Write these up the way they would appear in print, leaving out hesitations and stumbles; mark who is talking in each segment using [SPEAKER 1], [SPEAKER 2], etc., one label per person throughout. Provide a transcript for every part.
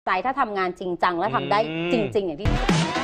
[SPEAKER 1] ใจถ้าทำงานจริงจังและทำได้จริงๆอย่างที่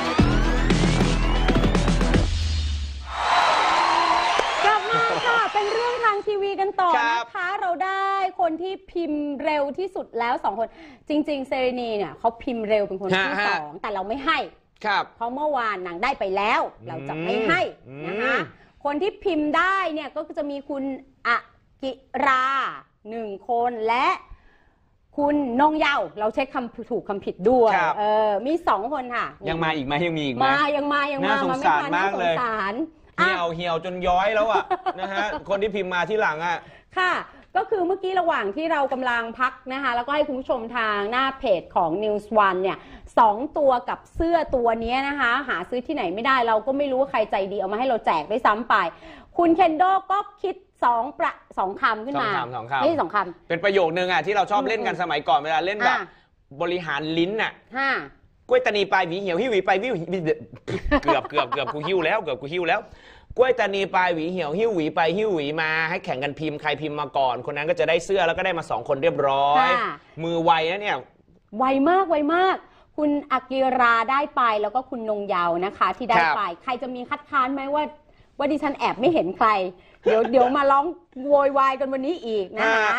[SPEAKER 1] กลับมาค่ะเป็นเรื่องทางทีวีกันต่อนะคะเราได้คนที่พิมพ์เร็วที่สุดแล้ว2คนจริงๆเซรีนีเนี่ยเขาพิมพ์เร็วเป็นคนที่2แต่เราไม่ให้เพราะเมื่อวานนางได้ไปแล้วเราจะไม่ให้นะคะคนที่พิมพ์ได้เนี่ยก็จะมีคุณอากิรา1คนและคุณนงเยาว์เราเช็คคำถูกคำผิดด้วยมี2คนค่ะ
[SPEAKER 2] ยังมาอีกไหมยังมีอีกไหม
[SPEAKER 1] ยังมาน่าสงสารมากเลย
[SPEAKER 2] เหี่ยวจนย้อยแล้วอ่ะนะฮะคนที่พิมพ์มาที่หลังอ่ะ
[SPEAKER 1] ค่ะก็คือเมื่อกี้ระหว่างที่เรากำลังพักนะคะแล้วก็ให้คุณผู้ชมทางหน้าเพจของ News One เนี่ย2ตัวกับเสื้อตัวนี้นะคะหาซื้อที่ไหนไม่ได้เราก็ไม่รู้ว่าใครใจดีเอามาให้เราแจกด้วยซ้ำไปคุณเคนโดก็คิด2คำขึ้นมาไม่ใช่2คำ
[SPEAKER 2] เป็นประโยคนึงอ่ะที่เราชอบเล่นกันสมัยก่อนเวลาเล่นแบบบริหารลิ้นอ่ะกล้วยตานีปลายหวีเหี่ยวหิ้วหวีไปวิวเกือบกูหิ้วแล้วกล้วยตานีปลายหวีเหี่ยวหิ้วหวีไปหิ้วหวีมาให้แข่งกันพิมพ์ใครพิมพ์มาก่อนคนนั้นก็จะได้เสื้อแล้วก็ได้มา2คนเรียบร้อยมือไวนะเนี่ย
[SPEAKER 1] ไวมากคุณอากิราได้ไปแล้วก็คุณนงเยาว์นะคะที่ได้ไปใครจะมีคัดค้านไหมว่าดิฉันแอบไม่เห็นใครเดี๋ยวมาร้องโวยวายกันวันนี้อีกนะคะ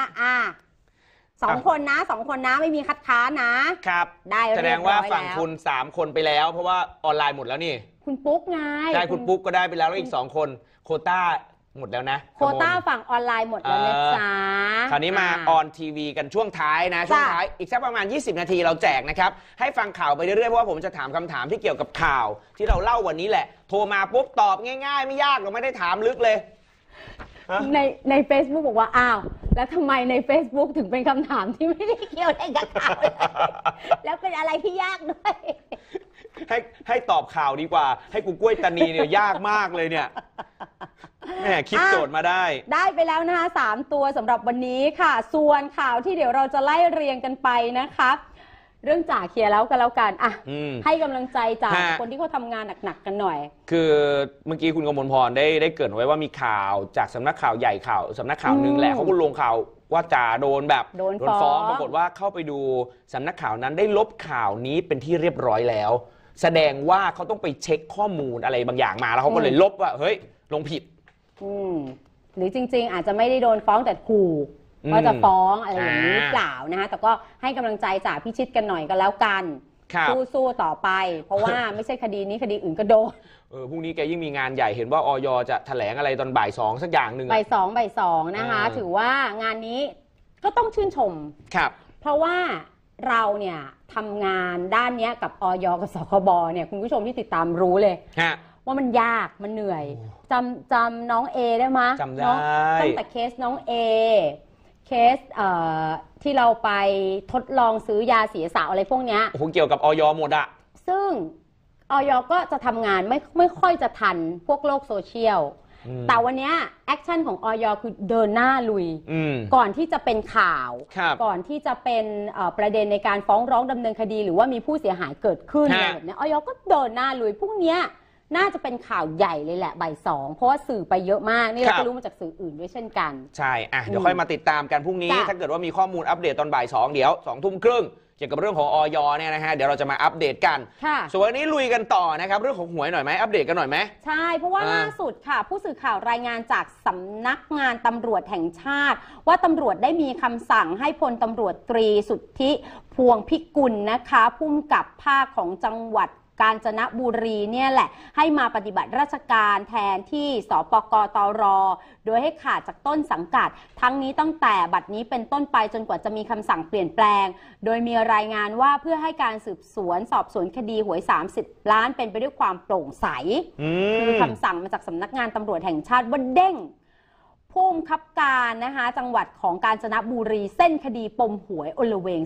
[SPEAKER 1] 2 คนนะไม่มีคัดค้านนะครับได้
[SPEAKER 2] แสดงว่าฝั่งคุณ3 คนไปแล้วเพราะว่าออนไลน์หมดแล้วนี่
[SPEAKER 1] คุณปุ๊กไง
[SPEAKER 2] ได้คุณปุ๊กก็ได้ไปแล้วอีก2 คนโควต้าหมดแล้วนะ
[SPEAKER 1] โควต้าฝั่งออนไลน์หมดแล้วนะจ๊ะ
[SPEAKER 2] คราวนี้มาออนทีวีกันช่วงท้ายนะช่วงท้ายอีกสักประมาณ20 นาทีเราแจกนะครับให้ฟังข่าวไปเรื่อยๆเพราะว่าผมจะถามคำถามที่เกี่ยวกับข่าวที่เราเล่าวันนี้แหละโทรมาปุ๊บตอบง่ายๆไม่ยากเราไม่ได้ถามลึกเลย
[SPEAKER 1] ใน Facebook บอกว่าอ้าวแล้วทำไมใน Facebook ถึงเป็นคำถามที่ไม่ได้เกี่ยวอะไรกับข่าวแล้วเป็นอะไรที่ยากด้วย
[SPEAKER 2] ให้ตอบข่าวดีกว่าให้กูกล้วยตานีเนี่ยยากมากเลยเนี่ยแหมคิดโจทย์มาได้
[SPEAKER 1] ไปแล้วนะคะ3 ตัวสำหรับวันนี้ค่ะส่วนข่าวที่เดี๋ยวเราจะไล่เรียงกันไปนะคะเรื่องจ่าเคลียร์แล้วกันให้กำลังใจจากคนที่เขาทำงานหนักๆกันหน่อย
[SPEAKER 2] คือเมื่อกี้คุณกมลพรได้เกริ่นไว้ว่ามีข่าวจากสำนักข่าวใหญ่สำนักข่าวนึงแหละเขาก็ลงข่าวว่าจ่าโดนฟ้องปรากฏว่าเข้าไปดูสำนักข่าวนั้นได้ลบข่าวนี้เป็นที่เรียบร้อยแล้วแสดงว่าเขาต้องไปเช็คข้อมูลอะไรบางอย่างมาแล้วเขาก็เลยลบว่าเฮ้ยลงผิด
[SPEAKER 1] หรือจริงๆอาจจะไม่ได้โดนฟ้องแต่ขู่ว่าจะฟ้องอะไรอย่างนี้หรือเปล่านะคะแต่ก็ให้กำลังใจจ่าพิชิตกันหน่อยก็แล้วกันสู้ต่อไปเพราะว่าไม่ใช่คดีนี้คดีอื่นก็โดน
[SPEAKER 2] พรุ่งนี้แกยิ่งมีงานใหญ่เห็นว่าอย.จะแถลงอะไรตอนบ่าย 2สักอย่างหนึ่ง
[SPEAKER 1] บ่าย2นะคะถือว่างานนี้ก็ต้องชื่นชมเพราะว่าเราเนี่ยทำงานด้านนี้กับอย.กับสคบเนี่ยคุณผู้ชมที่ติดตามรู้เลยว่ามันยากมันเหนื่อยจำน้องเอได้ไหม
[SPEAKER 2] จำได้
[SPEAKER 1] ตั้งแต่เคสน้องเอเคสที่เราไปทดลองซื้อยาเสียสาวอะไรพวกนี้
[SPEAKER 2] เกี่ยวกับอย.หมดอะ
[SPEAKER 1] ซึ่งอย.ก็จะทำงานไม่ค่อยจะทันพวกโลกโซเชียลแต่วันนี้แอคชั่นของอย.คือเดินหน้าลุยก่อนที่จะเป็นข่าวก่อนที่จะเป็นประเด็นในการฟ้องร้องดำเนินคดีหรือว่ามีผู้เสียหายเกิดขึ้นอะไรแบบนี้อย.ก็เดินหน้าลุยพวกนี้น่าจะเป็นข่าวใหญ่เลยแหละบ่าย 2เพราะว่าสื่อไปเยอะมากนี่เราก็รู้มาจากสื่ออื่นด้วยเช่นกัน
[SPEAKER 2] ใช่เดี๋ยวค่อยมาติดตามกันพรุ่งนี้ถ้าเกิดว่ามีข้อมูลอัปเดตตอนบ่าย 2เดี๋ยว 20:30เกี่ยวกับเรื่องของอย.เนี่ยนะฮะเดี๋ยวเราจะมาอัปเดตกันส่วนวันนี้ลุยกันต่อนะครับเรื่องของหวยหน่อยไหมอัปเดตกันหน่อยไหม
[SPEAKER 1] ใช่เพราะว่าล่าสุดค่ะผู้สื่อข่าวรายงานจากสำนักงานตำรวจแห่งชาติว่าตำรวจได้มีคำสั่งให้พลตำรวจตรีสุทธิพวงพิกุลนะคะผู้กำกับภาคของจังหวัดกาญจนบุรีเนี่ยแหละให้มาปฏิบัติราชการแทนที่สปกตร.โดยให้ขาดจากต้นสังกัดทั้งนี้ตั้งแต่บัดนี้เป็นต้นไปจนกว่าจะมีคำสั่งเปลี่ยนแปลงโดยมีรายงานว่าเพื่อให้การสืบสวนสอบสวนคดีหวย30 ล้านเป็นไปด้วยความโปร่งใสคือคำสั่งมาจากสำนักงานตำรวจแห่งชาติว่าเด้งผู้บังคับการนะคะจังหวัดของกาญจนบุรีเส้นคดีปมหวยอลเวง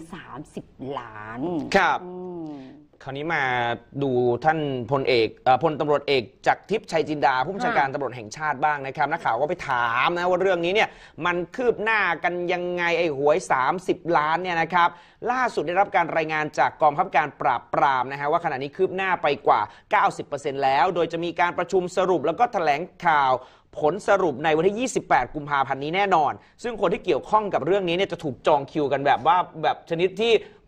[SPEAKER 1] 30 ล้าน
[SPEAKER 2] ครับคราวนี้มาดูท่านพลตำรวจเอกจักรทิพย์ชัยจินดาผู้บัญชาการตำรวจแห่งชาติบ้างนะครับนักข่าวก็ไปถามนะว่าเรื่องนี้เนี่ยมันคืบหน้ากันยังไงไอ้หวย30 ล้านเนี่ยนะครับล่าสุดได้รับการรายงานจากกองบังคับการปราบปรามนะฮะว่าขณะนี้คืบหน้าไปกว่า 90% แล้วโดยจะมีการประชุมสรุปแล้วก็แถลงข่าวผลสรุปในวันที่28 กุมภาพันธ์นี้แน่นอนซึ่งคนที่เกี่ยวข้องกับเรื่องนี้เนี่ยจะถูกจองคิวกันแบบชนิดที่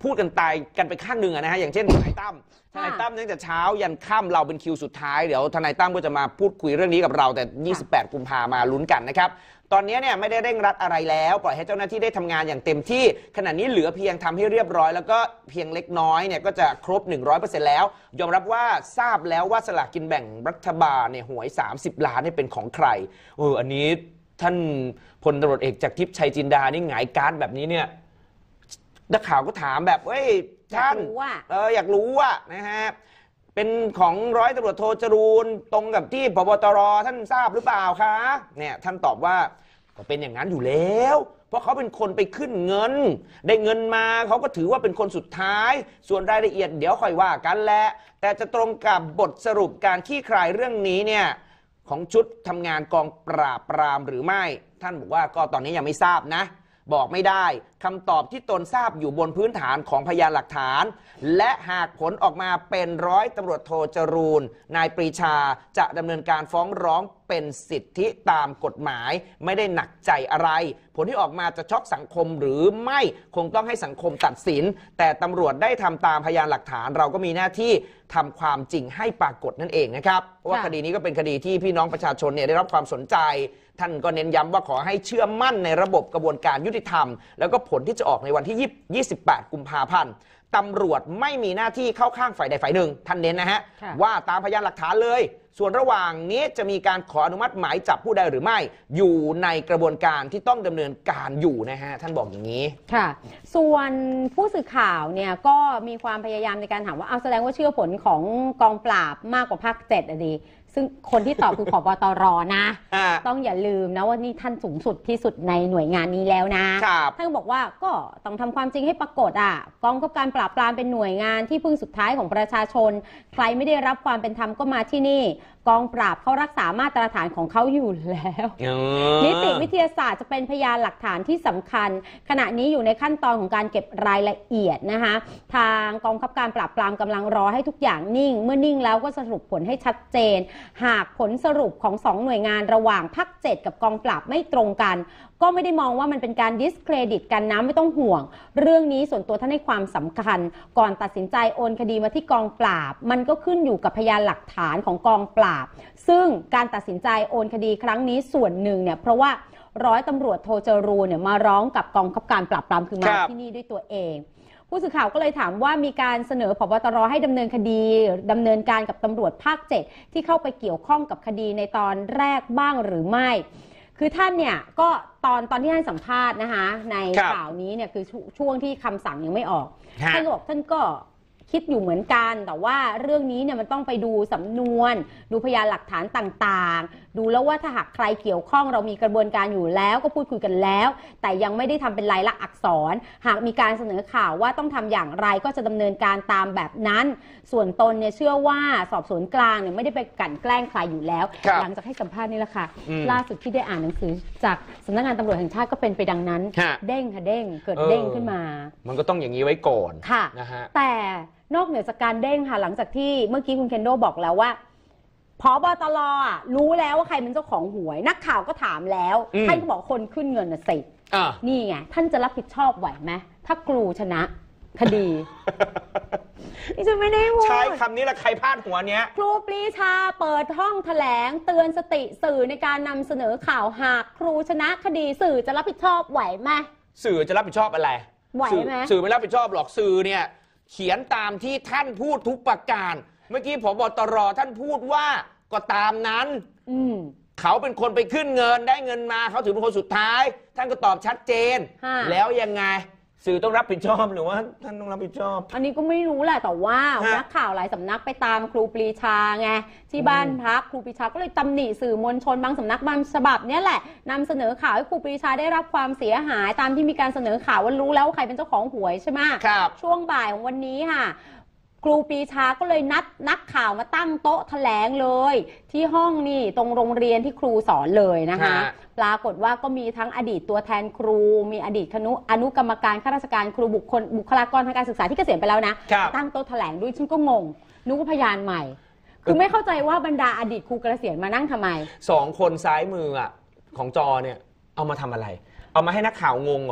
[SPEAKER 2] พูดกันตายกันไปข้างหนึ่งนะฮะอย่างเช่นทนายตั้มเนื่องจากเช้ายันค่ำเราเป็นคิวสุดท้ายเดี๋ยวทนายตั้มก็จะมาพูดคุยเรื่องนี้กับเราแต่28 กุมภามาลุ้นกันนะครับตอนนี้เนี่ยไม่ได้เร่งรัดอะไรแล้วปล่อยให้เจ้าหน้าที่ได้ทำงานอย่างเต็มที่ขณะนี้เหลือเพียงทำให้เรียบร้อยแล้วก็เพียงเล็กน้อยเนี่ยก็จะครบ 100% แล้วยอมรับว่าทราบแล้วว่าสลากกินแบ่งรัฐบาลเนี่ยหวย30 ล้านเนี่ยเป็นของใครอันนี้ท่านพลตำรวจเอกจากทิพย์ชัยจินดานี่หงายการ์ดแบบนี้เนี่ยนักข่าวก็ถามแบบท่านอยากรู้ว่านะฮะเป็นของร้อยตำรวจโทจรูนตรงกับที่ผบ.ตร.ท่านทราบหรือเปล่าคะเนี่ยท่านตอบว่าก็เป็นอย่างนั้นอยู่แล้วเพราะเขาเป็นคนไปขึ้นเงินได้เงินมาเขาก็ถือว่าเป็นคนสุดท้ายส่วนรายละเอียดเดี๋ยวค่อยว่ากันแหละแต่จะตรงกับบทสรุปการคลี่คลายเรื่องนี้เนี่ยของชุดทำงานกองปราบปรามหรือไม่ท่านบอกว่าก็ตอนนี้ยังไม่ทราบนะบอกไม่ได้คำตอบที่ตนทราบอยู่บนพื้นฐานของพยานหลักฐานและหากผลออกมาเป็นร้อยตำรวจโทจรูนนายปรีชาจะดำเนินการฟ้องร้องเป็นสิทธิตามกฎหมายไม่ได้หนักใจอะไรผลที่ออกมาจะช็อกสังคมหรือไม่คงต้องให้สังคมตัดสินแต่ตำรวจได้ทำตามพยานหลักฐานเราก็มีหน้าที่ทำความจริงให้ปรากฏนั่นเองนะครับเพราะว่าคดีนี้ก็เป็นคดีที่พี่น้องประชาชนเนี่ยได้รับความสนใจท่านก็เน้นย้ำว่าขอให้เชื่อมั่นในระบบกระบวนการยุติธรรมแล้วก็ผลที่จะออกในวันที่28 กุมภาพันธ์ตำรวจไม่มีหน้าที่เข้าข้างฝ่ายใดฝ่ายหนึ่งท่านเน้นนะฮะว่าตามพยานหลักฐานเลยส่วนระหว่างนี้จะมีการขออนุมัติหมายจับผู้ใดหรือไม่อยู่ในกระบวนการที่ต้องดำเนินการอยู่นะฮะท่านบอกอย่างนี้
[SPEAKER 1] ค่ะส่วนผู้สื่อข่าวเนี่ยก็มีความพยายามในการถามว่าเอาแสดงว่าเชื่อผลของกองปราบมากกว่าภาค7อ่ะดีซึ่งคนที่ตอบคือผบ.ตร.นะต้องอย่าลืมนะว่านี่ท่านสูงสุดที่สุดในหน่วยงานนี้แล้วนะท่านบอกว่าก็ต้องทำความจริงให้ปรากฏกองกำกับการปราบปรามเป็นหน่วยงานที่พึ่งสุดท้ายของประชาชนใครไม่ได้รับความเป็นธรรมก็มาที่นี่กองปราบเขารักษามาตรฐานของเขาอยู่แล้วนิติวิทยาศาสตร์จะเป็นพยานหลักฐานที่สำคัญขณะนี้อยู่ในขั้นตอนของการเก็บรายละเอียดนะคะทางกองกำกับการปราบปรามกำลังรอให้ทุกอย่างนิ่งเมื่อนิ่งแล้วก็สรุปผลให้ชัดเจนหากผลสรุปของ2หน่วยงานระหว่างภาค7กับกองปราบไม่ตรงกันก็ไม่ได้มองว่ามันเป็นการดิสเครดิตกันนะไม่ต้องห่วงเรื่องนี้ส่วนตัวท่านให้ความสำคัญก่อนตัดสินใจโอนคดีมาที่กองปราบมันก็ขึ้นอยู่กับพยานหลักฐานของกองปราบซึ่งการตัดสินใจโอนคดีครั้งนี้ส่วนหนึ่งเนี่ยเพราะว่าร้อยตำรวจโทจรูนเนี่ยมาร้องกับกองกำกับการปราบปรามคือมาที่นี่ด้วยตัวเองผู้สื่อข่าวก็เลยถามว่ามีการเสนอผบ.ตร.ให้ดำเนินคดีดำเนินการกับตำรวจภาค7ที่เข้าไปเกี่ยวข้องกับคดีในตอนแรกบ้างหรือไม่คือท่านเนี่ยก็ตอนที่ให้สัมภาษณ์นะคะในข่าวนี้เนี่ยคือช่วงที่คำสั่งยังไม่ออกท่านบอกท่านก็คิดอยู่เหมือนกันแต่ว่าเรื่องนี้เนี่ยมันต้องไปดูสำนวนดูพยานหลักฐานต่างๆดูแล้วว่าถ้าหากใครเกี่ยวข้องเรามีกระบวนการอยู่แล้วก็พูดคุยกันแล้วแต่ยังไม่ได้ทำเป็นลายลักษณ์อักษรหากมีการเสนอข่าวว่าต้องทำอย่างไรก็จะดำเนินการตามแบบนั้นส่วนตนเนี่ยเชื่อว่าสอบสวนกลางเนี่ยไม่ได้ไปกลั่นแกล้งใครอยู่แล้วหลังจากให้สัมภาษณ์นี่แหละค่ะล่าสุดที่ได้อ่านหนังสือจากสำนักงานตำรวจแห่งชาติก็เป็นไปดังนั้นเด้งค่ะเด้งเกิดเด้งขึ้นมา
[SPEAKER 2] มันก็ต้องอย่างนี้ไว้ก่อน
[SPEAKER 1] ค่ะ
[SPEAKER 2] นะฮะ
[SPEAKER 1] แต่นอกเหนือจากการเด้งค่ะหลังจากที่เมื่อกี้คุณเคนโดบอกแล้วว่าผบ.ตร.รู้แล้วว่าใครเป็นเจ้าของหวยนักข่าวก็ถามแล้วท่านก็บอกคนขึ้นเงินสินี่ไงท่านจะรับผิดชอบไหวไหมถ้ากรูชนะคดีนี่จะไม่ได้พูด
[SPEAKER 2] ใช้คำนี้ละใครพลาดหัวเนี้ย
[SPEAKER 1] ครูปรีชาเปิดห้องแถลงเตือนสติสื่อในการนำเสนอข่าวหากครูชนะคดีสื่อจะรับผิดชอบไหวไหม
[SPEAKER 2] สื่อจะรับผิดชอบอะไร
[SPEAKER 1] ไหวไหม
[SPEAKER 2] สื่อไม่รับผิดชอบหรอกสื่อเนี่ยเขียนตามที่ท่านพูดทุกประการเมื่อกี้ผบ.ตร.ท่านพูดว่าก็ตามนั้นเขาเป็นคนไปขึ้นเงินได้เงินมาเขาถือเป็นคนสุดท้ายท่านก็ตอบชัดเจนแล้วยังไงสื่อต้องรับผิดชอบหรือว่าท่านต้องรับผิดชอบ
[SPEAKER 1] อันนี้ก็ไม่รู้แหละแต่ว่านักข่าวหลายสำนักไปตามครูปรีชาไงที่บ้านพักครูปรีชาก็เลยตำหนิสื่อมวลชนบางสำนักบางฉบับเนี่ยแหละนำเสนอข่าวให้ครูปรีชาได้รับความเสียหายตามที่มีการเสนอข่าวว่ารู้แล้วว่าใครเป็นเจ้าของหวยใช่ไหมช่วงบ่ายของวันนี้ค่ะครูปรีชาก็เลยนัดนักข่าวมาตั้งโต๊ะแถลงเลยที่ห้องนี่ตรงโรงเรียนที่ครูสอนเลยนะคะปรากฏว่าก็มีทั้งอดีตตัวแทนครูมีอดีตอนุกรรมการข้าราชการครูบุคลากรทางการศึกษาที่เกษียณไปแล้วนะตั้งโต๊ะแถลงด้วยฉันก็งงนึกว่าพยานใหม่คือไม่เข้าใจว่าบรรดาอดีตครูเกษียณมานั่งทำไม
[SPEAKER 2] 2 คนซ้ายมือของจอเนี่ยเอามาทำอะไรเอามาให้นักข่าวงงเหรอ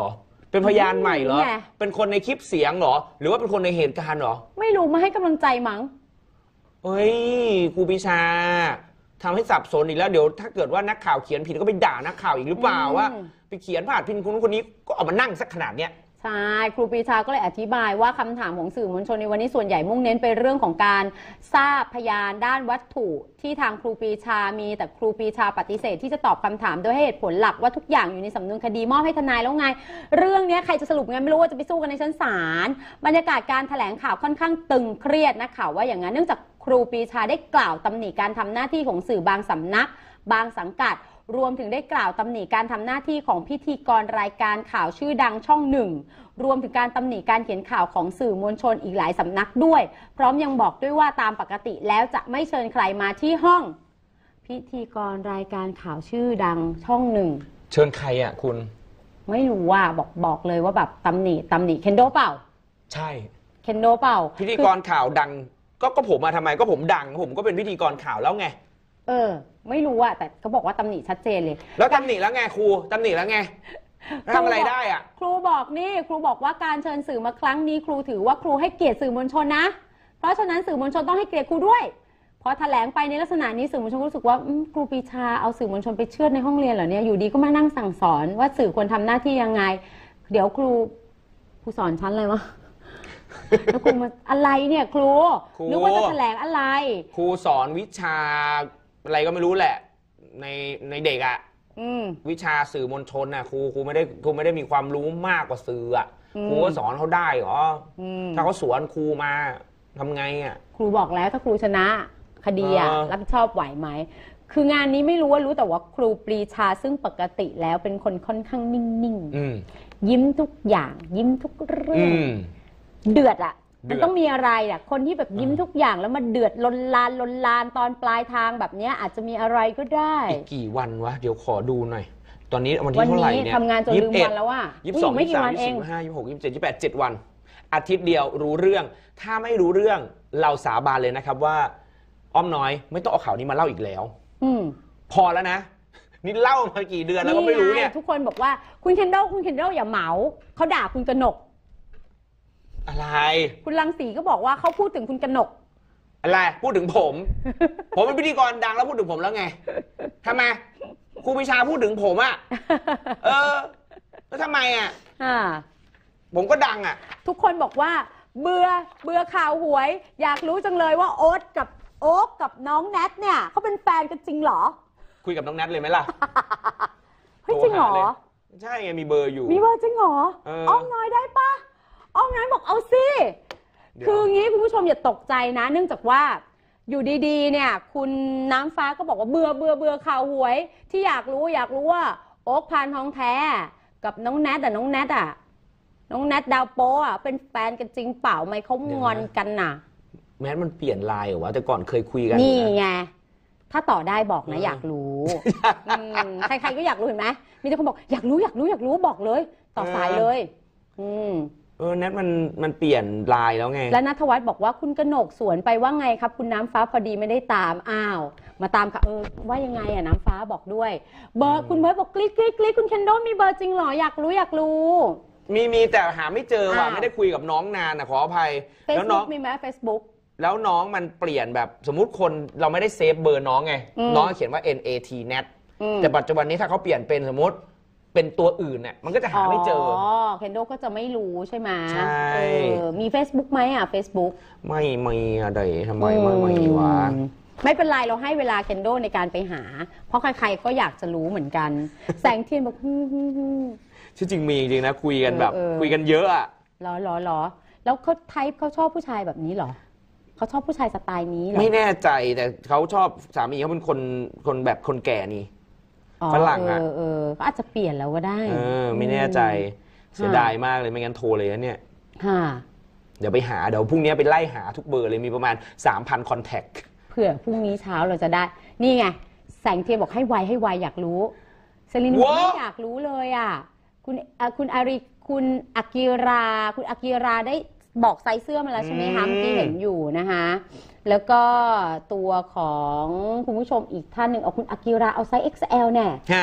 [SPEAKER 2] เป็นพยานใหม่เหรอเป็นคนในคลิปเสียงเหรอหรือว่าเป็นคนในเหตุการณ์เหรอ
[SPEAKER 1] ไม่รู้มาให้กำลังใจมั้ง
[SPEAKER 2] เฮ้ยครูปีชาทำให้สับสนอีกแล้วเดี๋ยวถ้าเกิดว่านักข่าวเขียนผิดก็ไปด่านักข่าวอีกหรือเปล่าว่าไปเขียนพาดพิงคนนี้ก็เอามานั่งสักขนาดเนี้ย
[SPEAKER 1] ใช่ครูปรีชาก็เลยอธิบายว่าคำถามของสื่อมวลชนในวันนี้ส่วนใหญ่มุ่งเน้นไปเรื่องของการทราบพยานด้านวัตถุที่ทางครูปรีชามีแต่ครูปรีชาปฏิเสธที่จะตอบคำถามโดยให้เหตุผลหลักว่าทุกอย่างอยู่ในสำนวนคดีมอบให้ทนายแล้วไงเรื่องนี้ใครจะสรุปไงไม่รู้ว่าจะไปสู้กันในชั้นศาลบรรยากาศการแถลงข่าวค่อนข้างตึงเครียดนะข่าวว่าอย่างนั้นเนื่องจากครูปรีชาได้กล่าวตำหนิการทำหน้าที่ของสื่อบางสำนักบางสังกัดรวมถึงได้กล่าวตำหนิการทำหน้าที่ของพิธีกรรายการข่าวชื่อดังช่องหนึ่งรวมถึงการตำหนิการเขียนข่าวของสื่อมวลชนอีกหลายสำนักด้วยพร้อมยังบอกด้วยว่าตามปกติแล้วจะไม่เชิญใครมาที่ห้องพิธีกรรายการข่าวชื่อดังช่องหนึ่ง
[SPEAKER 2] เชิญใครอ่ะคุณ
[SPEAKER 1] ไม่รู้ว่าบอกเลยว่าแบบตำหนิเคนโดเปล่า
[SPEAKER 2] ใช่
[SPEAKER 1] เคนโดเปล่า
[SPEAKER 2] พิธีกรข่าวดังก็ผมมาทำไมก็ผมดังผมก็เป็นพิธีกรข่าวแล้วไง
[SPEAKER 1] ไม่รู้อะแต่เขาบอกว่าตำหนิชัดเจนเลย
[SPEAKER 2] แล้วตำหนิแล้วไงครูตำหนิแล้วไงทำอะไรได้อะ
[SPEAKER 1] ครูบอกว่าการเชิญสื่อมาครั้งนี้ครูถือว่าครูให้เกียรติสื่อมวลชนนะเพราะฉะนั้นสื่อมวลชนต้องให้เกียรติครูด้วยพอแถลงไปในลักษณะนี้สื่อมวลชนรู้สึกว่าครูปรีชาเอาสื่อมวลชนไปเชือดในห้องเรียนเหรอเนี่ยอยู่ดีก็มานั่งสั่งสอนว่าสื่อควรทำหน้าที่ยังไงเดี๋ยวครูสอนชั้นอะไรวะแล้วครูมาอะไรเนี่ยครูนึกว่าจะแถลงอะไร
[SPEAKER 2] ครูสอนวิชาอะไรก็ไม่รู้แหละในเด็กอ่ะวิชาสื่อมวลชนน่ะครูไม่ได้มีความรู้มากกว่าสื่ออ่ะครูก็สอนเขาได้เหรอถ้าเขาสวนครูมาทำไงอ่ะ
[SPEAKER 1] ครูบอกแล้วถ้าครูชนะคดีอ่ะรับผิดชอบไหวไหมคืองานนี้ไม่รู้แต่ว่าครูปรีชาซึ่งปกติแล้วเป็นคนค่อนข้างนิ่งๆยิ้มทุกอย่างยิ้มทุกเรื่องเดือดอ่ะมันต้องมีอะไรอ่ะคนที่แบบยิ้มทุกอย่างแล้วมาเดือดลนลานตอนปลายทางแบบนี้อาจจะมีอะไรก็ได้
[SPEAKER 2] อีกกี่วันวะเดี๋ยวขอดูหน่อยตอนนี้วันที่เท่าไหร่เนี่ย
[SPEAKER 1] ทำงานจนลืมวันแล้วว่า
[SPEAKER 2] 22 23 25 26 27 28 7 วันอาทิตย์เดียวรู้เรื่องถ้าไม่รู้เรื่องเราสาบานเลยนะครับว่าอ้อมน้อยไม่ต้องเอาข่าวนี้มาเล่าอีกแล้วพอแล้วนะนี่เล่ามากี่เดือนแล้วก็ไม่รู้เนี่ย
[SPEAKER 1] ทุกคนบอกว่าคุณเคนโดอย่าเหมาเขาด่าคุณกนก
[SPEAKER 2] อะไร
[SPEAKER 1] คุณรังสีก็บอกว่าเขาพูดถึงคุณกนก
[SPEAKER 2] อะไรพูดถึงผมเป็นพิธีกรดังแล้วพูดถึงผมแล้วไงทำไมครูปรีชาพูดถึงผมอ่ะแล้วทำไมอ่ะผมก็ดังอ่ะ
[SPEAKER 1] ทุกคนบอกว่าเบื่อข่าวหวยอยากรู้จังเลยว่าโอ๊คกับน้องแนทเนี่ยเขาเป็นแฟนกันจริงเหรอ
[SPEAKER 2] คุยกับน้องแนทเลยไหมล่ะ
[SPEAKER 1] เฮ้ยจริงเหรอ
[SPEAKER 2] ใช่ไงมีเบอร์อยู่
[SPEAKER 1] มีเบอร์จริงเหรออ้อมน้อยได้ปะอ้อมน้อยบอกเอาสิคืองี้คุณผู้ชมอย่าตกใจนะเนื่องจากว่าอยู่ดีๆเนี่ยคุณน้ำฟ้าก็บอกว่าเบื่อข่าวหวยที่อยากรู้ว่าโอ๊คพานทองแท้กับน้องแนทน้องแนทดาวโป๊ะเป็นแฟนกันจริงเปล่าไหมเขางอนกันน่ะ
[SPEAKER 2] แม้มันเปลี่ยนไลน์เหรอวะแต่ก่อนเคยคุยกัน
[SPEAKER 1] นี่ไงถ้าต่อได้บอกนะอยากรู้ใครๆก็อยากรู้เห็นไหมมีแต่คนบอกอยากรู้บอกเลยต่อสายเลย
[SPEAKER 2] แนทมันเปลี่ยนลายแล้วไง
[SPEAKER 1] และณัฐวัฒน์บอกว่าคุณกนกสวนไปว่าไงครับคุณน้ำฟ้าพอดีไม่ได้ตามมาตามค่ะว่ายังไงน้ำฟ้าบอกด้วยเบอร์คุณเบิร์ตบอกกลิ๊กคุณเคนโดมีเบอร์จริงเหรออยากรู้
[SPEAKER 2] มีแต่หาไม่เจอว่ะไม่ได้คุยกับน้องนานขออภัย
[SPEAKER 1] แล้วน้องมีไหม Facebook
[SPEAKER 2] แล้วน้องมันเปลี่ยนแบบสมมุติคนเราไม่ได้เซฟเบอร์น้องไงน้องเขียนว่า NAT Nat แต่ปัจจุบันนี้ถ้าเขาเปลี่ยนเป็นสมมติเป็นตัวอื่นเนี่ยมันก็จะหาไม่เจอ
[SPEAKER 1] เคนโดก็จะไม่รู้ใช่ไหม
[SPEAKER 2] ใช่
[SPEAKER 1] มี Facebook ไหมFacebook
[SPEAKER 2] ไม่มีอะไรทำไมไม่มีวะ
[SPEAKER 1] ไม่เป็นไรเราให้เวลาเคนโดในการไปหาเพราะใครๆก็อยากจะรู้เหมือนกันแสงเทียนบอก
[SPEAKER 2] ชื่อจริงมีจริงนะคุยกันแบบคุยกันเยอะอะ
[SPEAKER 1] หรอแล้วเขาชอบผู้ชายแบบนี้หรอเขาชอบผู้ชายสไตล์นี้หรอ
[SPEAKER 2] ไม่แน่ใจแต่เขาชอบสามีเขาเป็นคนแบบคนแก่นี่ฝรั่ง
[SPEAKER 1] ก็อาจจะเปลี่ยนแล้วก็ได้
[SPEAKER 2] ไม่แน่ใจเสียดายมากเลยไม่งั้นโทรเลยนะเนี่ยเดี๋ยวไปหาเดี๋ยวพรุ่งนี้ไปไล่หาทุกเบอร์เลยมีประมาณ 3,000 คอนแทค
[SPEAKER 1] เผื่อพรุ่งนี้เช้าเราจะได้นี่ไงแสงเทียนบอกให้ไวอยากรู้เซลินบอกไม่อยากรู้เลยอ่ะคุณอาริคุณอากิราได้บอกไซส์เสื้อมาแล้วใช่ไหมคะเมื่อกี้เห็นอยู่นะคะแล้วก็ตัวของคุณผู้ชมอีกท่านหนึ่งเอาคุณอากิราเอาไซส์ XL แน่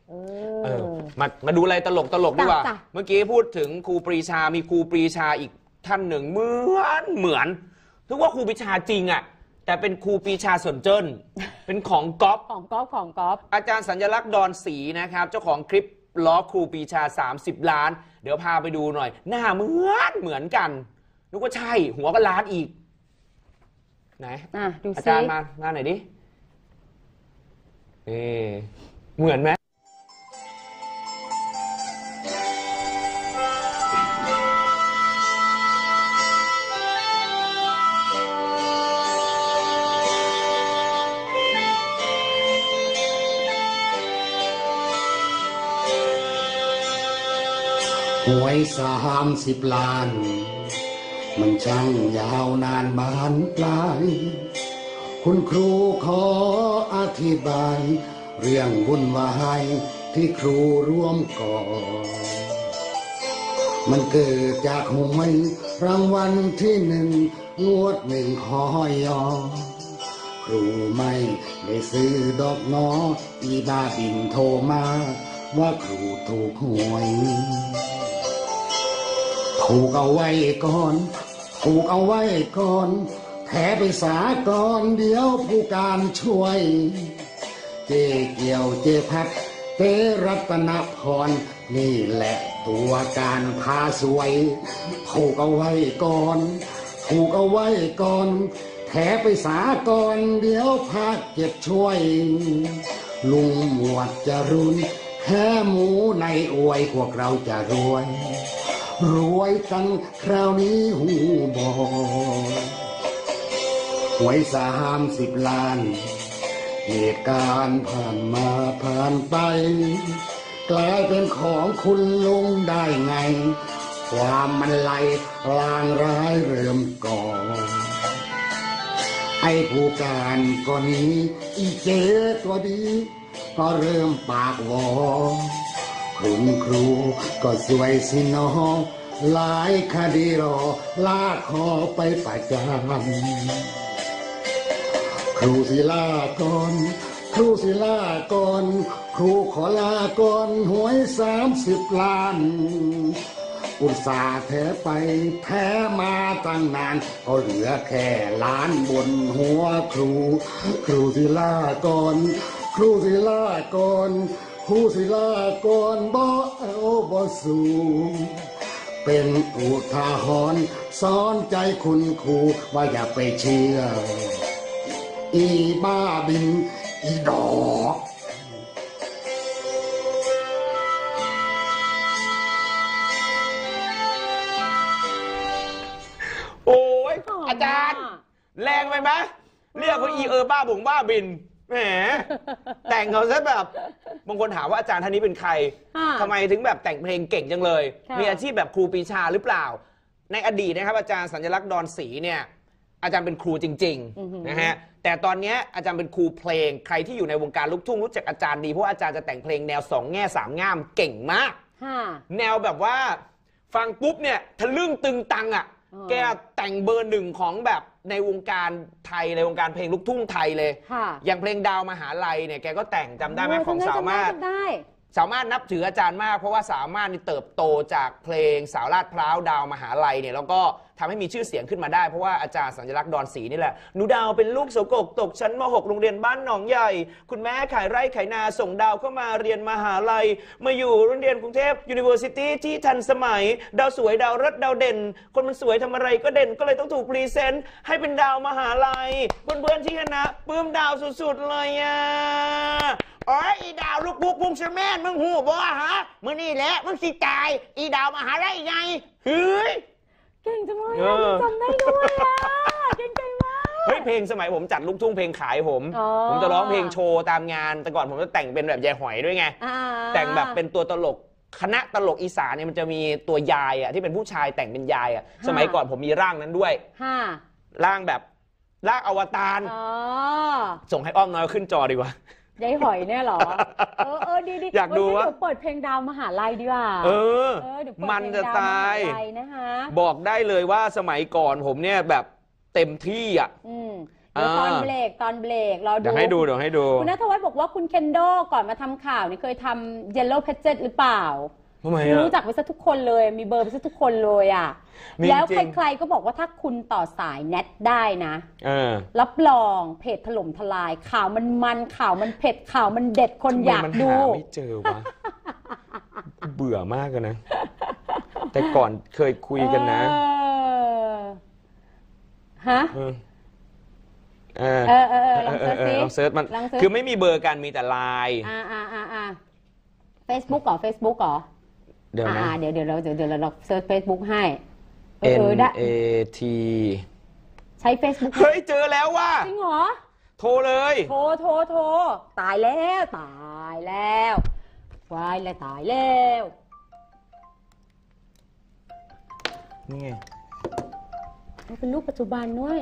[SPEAKER 2] มาดูอะไรตลกดีกว่า
[SPEAKER 1] จ้ะ
[SPEAKER 2] เมื่อกี้พูดถึงครูปรีชามีครูปรีชาอีกท่านหนึ่งเหมือนถึงว่าครูปรีชาจริงอ่ะแต่เป็นครูปรีชาสนเจิ้น เป็นของก๊อฟ
[SPEAKER 1] ของก๊อฟ
[SPEAKER 2] อาจารย์สัญลักษณ์ดอนศรีนะครับเจ้าของคลิปล้อครูปรีชา30 ล้านเดี๋ยวพาไปดูหน่อยหน้าเหมือนกันนึกว่าใช่หัวก็ล้านอีกไหน
[SPEAKER 1] ดูสิ
[SPEAKER 2] อาจารย์มาหน่อยดิเหมือนไหม
[SPEAKER 3] หวย30 ล้านมันช่างยาวนานบานปลายคุณครูขออธิบายเรื่องวุ่นวายที่ครูร่วมก่อมันเกิดจากหวยรางวัลที่1 งวด1 ขอยอครูไม่ได้ซื้อดอกน้ออีบ้าบินโทรมาว่าครูถูกหวยถูกเอาไว้ก่อนแถไปสากรเดี๋ยวผู้การช่วยเจ๊เกี่ยวเจ๊พัดเจ๊รัตนพรนี่แหละตัวการพาสวยถูกเอาไว้ก่อนแถไปสากรเดี๋ยวพักเก็บช่วยลุงหมวดจะรุนแค่หมูในอวยพวกเราจะรวยกันคราวนี้หูบอหวย30 ล้านเหตุการณ์ผ่านมาผ่านไปกลายเป็นของคุณลุงได้ไงความมันไหลลางร้ายเริ่มก่อไอ้ผู้การก็นี้อีเจ๊ตัวดีก็เริ่มปากวอคุณครูก็สวยสิน้องหลายคดีรอลากคอไปประจำครูศิลากรครูขอลาก่อนหวย30 ล้านอุตส่าห์แท้ไปแท้มาตั้งนานก็เหลือแค่ล้านบนหัวครูศิลากรบ่เอาบ่สู้เป็นอุทาหรณ์สอนใจคุณครูว่าอย่าไปเชื่ออีบ้าบินอีดอก
[SPEAKER 2] โอ้ยอาจารย์แรงไปไหมเรียกว่าบ้าบุ๋งบ้าบินแหมแต่งเขาซะแบบบางคนถามว่าอาจารย์ท่านนี้เป็นใครทำไมถึงแบบแต่งเพลงเก่งจังเลยมีอาชีพแบบครูปรีชาหรือเปล่าในอดีตนะครับอาจารย์สัญลักษณ์ดอนศรีเนี่ยอาจารย์เป็นครูจริงๆนะฮะแต่ตอนนี้อาจารย์เป็นครูเพลงใครที่อยู่ในวงการลูกทุ่งรู้จักอาจารย์ดีเพราะอาจารย์จะแต่งเพลงแนว2 แง่ 3 ง่ามเก่งมากแนวแบบว่าฟังปุ๊บเนี่ยทะลึ่งตึงตังอ่ะแกแต่งเบอร์ 1ของแบบในวงการไทยในวงการเพลงลูกทุ่งไทยเลยอย่างเพลงดาวมหาลัยเนี่ยแกก็แต่งจำได้ไหมของสามารถนับถืออาจารย์มากเพราะว่าสามารถนี่เติบโตจากเพลงสาวลาดพร้าวดาวมหาลัยเนี่ยแล้วก็ทำให้มีชื่อเสียงขึ้นมาได้เพราะว่าอาจารย์สัญลักษณ์ดอนศรีนี่แหละหนูดาวเป็นลูกโสกกตกชั้นม.6 โรงเรียนบ้านหนองใหญ่คุณแม่ขายไร่ขายนาส่งดาวเข้ามาเรียนมหาลัยมาอยู่โรงเรียนกรุงเทพ University ที่ทันสมัยดาวสวยดาวฤกษ์ดาวเด่นคนมันสวยทำอะไรก็เด่นก็เลยต้องถูกพรีเซนต์ให้เป็นดาวมหาลัยเพื่อนๆที่คณะปลื้มดาวสุดๆเลยอ่ะโอ้ยอีดาวลูกบุกบุ้งเชแมนมึงหูบ่ฮะมึงนี่แหละมึงสิตายอีดาวมหาลัยไงเฮ้ย
[SPEAKER 1] เก่งจังเลยจำได้ด้วยอ่ะเก่งมาก
[SPEAKER 2] เฮ้ยเพลงสมัยผมจัดลูกทุ่งเพลงขายผมจะร้องเพลงโชว์ตามงานแต่ก่อนผมจะแต่งเป็นแบบยายหอยด้วยไงแต่งแบบเป็นตัวตลกคณะตลกอีสานเนี่ยมันจะมีตัวยายอ่ะที่เป็นผู้ชายแต่งเป็นยายอ่ะสมัยก่อนผมมีร่างนั้นด้วยร่างแบบร่างอวตารส่งให้อ้อมน้อยขึ้นจอดีกว่าย
[SPEAKER 1] ายหอยเนี่ยหรอดี
[SPEAKER 2] อยากดูว่า
[SPEAKER 1] เปิดเพลงดาวมหาลัยดีกว่า
[SPEAKER 2] มันจะตายบอกได้เลยว่าสมัยก่อนผมเนี่ยแบบเต็มที่อ่ะ
[SPEAKER 1] เดี๋ยวตอนเบรกรอดู
[SPEAKER 2] เดี๋ยวให้ดู
[SPEAKER 1] คุณณัฐวัฒน์บอกว่าคุณเคนโดก่อนมาทำข่าวนี่เคยทำ Yellow Pages หรือเปล่า
[SPEAKER 2] ทำไม
[SPEAKER 1] รู้จักไปซะทุกคนเลยมีเบอร์ไปซะทุกคนเลยอ่ะแล้วใครๆก็บอกว่าถ้าคุณต่อสายแนทได้นะรับรองเพจถล่มทลายข่าวมันข่าวมันเผ็ดข่าวมันเด็ดคนอยากดู
[SPEAKER 2] ไม่เจอวะ เบื่อมากเลยนะ แต่ก่อนเคยคุยกันนะ
[SPEAKER 1] ฮะลองเซิร์ชมัน
[SPEAKER 2] คือไม่มีเบอร์กันมีแต่ไลน์
[SPEAKER 1] Facebook เหรอ Facebook เหรอเดี๋ยวนะเดี๋ยวเราเซิร์ช Facebook ให้
[SPEAKER 2] NAT
[SPEAKER 1] ใช้ Facebook
[SPEAKER 2] เฮ้ยเจอแล้วว่ะ
[SPEAKER 1] จริงเหรอ
[SPEAKER 2] โทรเลย
[SPEAKER 1] โทรตายแล้ววายแล้วตายแล้ว
[SPEAKER 2] นี่ไง
[SPEAKER 1] มันเป็นรูปปัจจุบันด้วย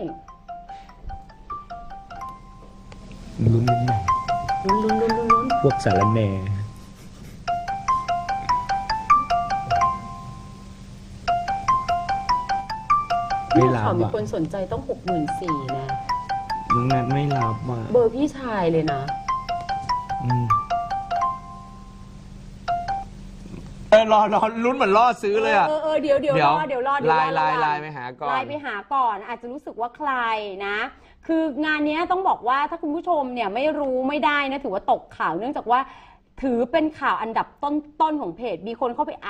[SPEAKER 2] ลุ้นพวกสารแหน่
[SPEAKER 1] ไม่รับมีคนสนใจต้อง 64,000 นะ
[SPEAKER 2] น้องนัทไม่รับอ่ะ
[SPEAKER 1] เบอร์พี่ชายเลยนะ
[SPEAKER 2] รอลุ้นเหมือนล่อซื้อเลยอ่ะ
[SPEAKER 1] เดี๋ยวรอ
[SPEAKER 2] ไลน์ไปหาก่
[SPEAKER 1] อนอาจจะรู้สึกว่าใครนะคืองานนี้ต้องบอกว่าถ้าคุณผู้ชมเนี่ยไม่รู้ไม่ได้นะถือว่าตกข่าวเนื่องจากว่าถือเป็นข่าวอันดับต้นของเพจมีคนเข้าไปอ่าน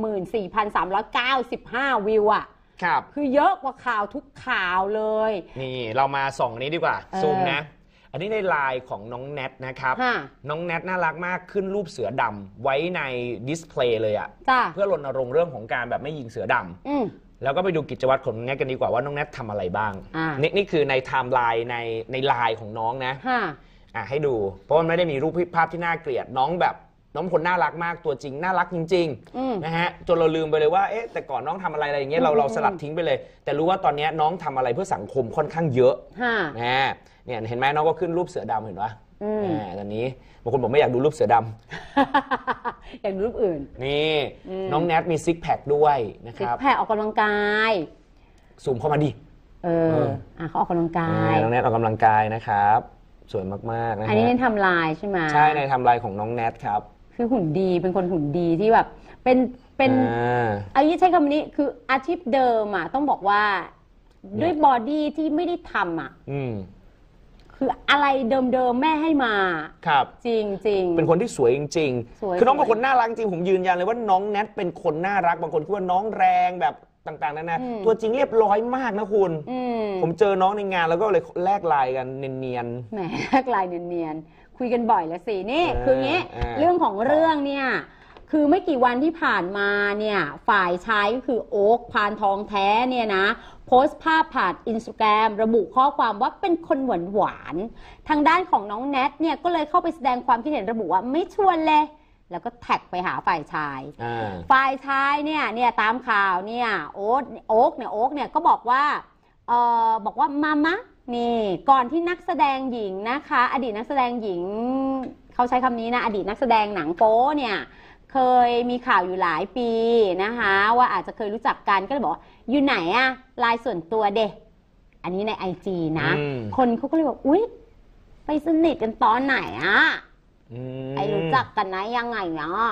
[SPEAKER 1] 64,395 วิวอ่ะ
[SPEAKER 2] ครับ
[SPEAKER 1] คือเยอะกว่าข่าวทุกข่าวเลย
[SPEAKER 2] นี่เรามาส่องนี้ดีกว่าซูมนะอันนี้ในไลน์ของน้องแนทนะครับน้องแนทน่ารักมากขึ้นรูปเสือดำไว้ในดิสเพลย์เลยอ่ะเพื่อรณรงค์เรื่องของการแบบไม่ยิงเสือดำแล้วก็ไปดูกิจวัตรของน้องแนทกันดีกว่าว่าน้องแนททำอะไรบ้างนี่คือในไทม์ไลน์ในไลน์ของน้องนะให้ดูเพราะมันไม่ได้มีรูปภาพที่น่าเกลียดน้องแบบน้องคนน่ารักมากตัวจริงน่ารักจริงๆนะฮะจนเราลืมไปเลยว่าเอ๊ะแต่ก่อนน้องทำอะไรอย่างเงี้ยเราสลัดทิ้งไปเลยแต่รู้ว่าตอนนี้น้องทำอะไรเพื่อสังคมค่อนข้างเยอะนะเนี่ยเห็นไหมน้องก็ขึ้นรูปเสือดำเห็นปะตอนนี้บางคนบอกไม่อยากดูรูปเสือด
[SPEAKER 1] ำ อยากดูรูปอื่น
[SPEAKER 2] นี่น้องแนทมีซิกแพคด้วยนะครับ
[SPEAKER 1] ซิกแพคออกกำลังกาย
[SPEAKER 2] ซูมเข้ามาดิ
[SPEAKER 1] เขาออกกำลังกาย
[SPEAKER 2] น้องแนทออกกำลังกายนะครับสวยมากๆนะ
[SPEAKER 1] อันนี้ในไทม์ไลน์ใช่ไหม
[SPEAKER 2] ใช่ในไทม์ไลน์ของน้องแนทครับ
[SPEAKER 1] คือหุ่นดีเป็นคนหุ่นดีที่แบบเป็นอันนี้ใช้คำนี้คืออาชีพเดิมอ่ะต้องบอกว่าด้วยบอดี้ที่ไม่ได้ทำอ่ะคืออะไรเดิมๆแม่ให้มา
[SPEAKER 2] ครับ
[SPEAKER 1] จริง
[SPEAKER 2] เป็นคนที่สวยจริงๆคือน้องเป็นคนน่ารักจริงผมยืนยันเลยว่าน้องแนทเป็นคนน่ารักบางคนคิดว่าน้องแรงแบบต่างๆนั่นนะตัวจริงเรียบร้อยมากนะคุณผมเจอน้องในงานแล้วก็เลยแลกไลน์กันเนียน
[SPEAKER 1] ๆแหมแลกไลน์เนียนๆคุยกันบ่อยแล้วสินี่คืองี้เรื่องของเรื่องเนี่ยคือไม่กี่วันที่ผ่านมาเนี่ยฝ่ายชายก็คือโอ๊คพานทองแท้เนี่ยนะโพสต์ภาพผ่าน Instagram ระบุข้อความว่าเป็นคนหวานทางด้านของน้องแนทเนี่ยก็เลยเข้าไปแสดงความคิดเห็นระบุว่าไม่ชวนเลยแล้วก็แท็กไปหาฝ่ายชายเนี่ยตามข่าวเนี่ยโอ๊คเนี่ยก็บอกว่ามามะนี่ก่อนที่นักแสดงหญิงนะคะอดีตนักแสดงหญิงเขาใช้คำนี้นะอดีตนักแสดงหนังโป๊เนี่ยเคยมีข่าวอยู่หลายปีนะคะว่าอาจจะเคยรู้จักกันก็เลยบอกอยู่ไหนอะไลน์ส่วนตัวเด็กอันนี้ใน IG นะคนเขาก็เลยบอกอุ๊ยไปสนิทกันตอนไหนอะไอรู้จักกันนะยังไงเนาะ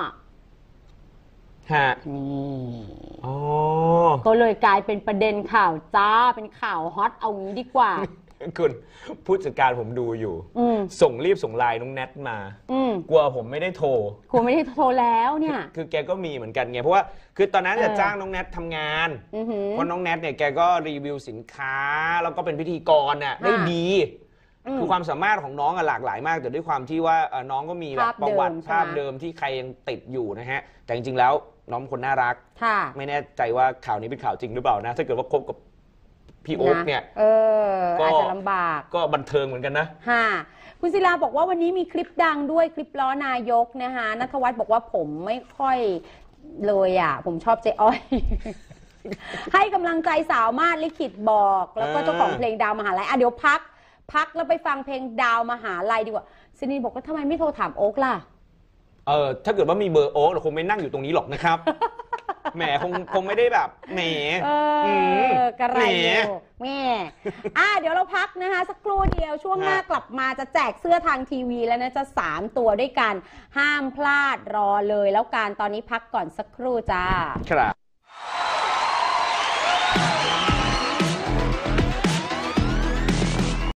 [SPEAKER 1] นี่ก็เลยกลายเป็นประเด็นข่าวจ้าเป็นข่าวฮอตเอางี้ดีกว่า
[SPEAKER 2] คุณผู้จัดการผมดูอยู่รีบส่งไลน์น้องแนทมากลัวผมไม่ได้โทร
[SPEAKER 1] แล้วเนี่ย
[SPEAKER 2] คือแกก็มีเหมือนกันไงเพราะว่าคือตอนนั้นจะจ้างน้องแนททำงานเพราะน้องแนทเนี่ยแกก็รีวิวสินค้าแล้วก็เป็นพิธีกรน่ะได้ดีคือความสามารถของน้องหลากหลายมากแต่ด้วยความที่ว่าน้องก็มีแบบประวัติภาพเดิมที่ใครยังติดอยู่นะฮะแต่จริงๆแล้วน้องคนน่ารักไม่แน่ใจว่าข่าวนี้เป็นข่าวจริงหรือเปล่านะถ้าเกิดว่าคบกับพี่โอ๊คเนี่ย
[SPEAKER 1] อาจจะลำบาก
[SPEAKER 2] ก็บันเทิงเหมือนกันนะ
[SPEAKER 1] คุณศิลาบอกว่าวันนี้มีคลิปดังด้วยคลิปล้อนายกนะคะณัฐวัฒน์บอกว่าผมไม่ค่อยเลยอ่ะผมชอบเจ๊อ้อย ให้กำลังใจสาวมาดลิขิตบอกแล้วก็เจ้าของเพลงดาวมหาลัยเดี๋ยวพักแล้วไปฟังเพลงดาวมหาลัยดีกว่าซินีบอกว่าทำไมไม่โทรถามโอ๊คล่ะ
[SPEAKER 2] ถ้าเกิดว่ามีเบอร์โอ๊คเราคงไม่นั่งอยู่ตรงนี้หรอกนะครับแหมคงไม่ได้แบบแหม
[SPEAKER 1] กระไรอยู่แม่เดี๋ยวเราพักนะคะสักครู่เดียวช่วงหน้ากลับมาจะแจกเสื้อทางทีวีแล้วนะจะ3 ตัวด้วยกันห้ามพลาดรอเลยแล้วการตอนนี้พักก่อนสักครู่จ้า
[SPEAKER 2] ครับ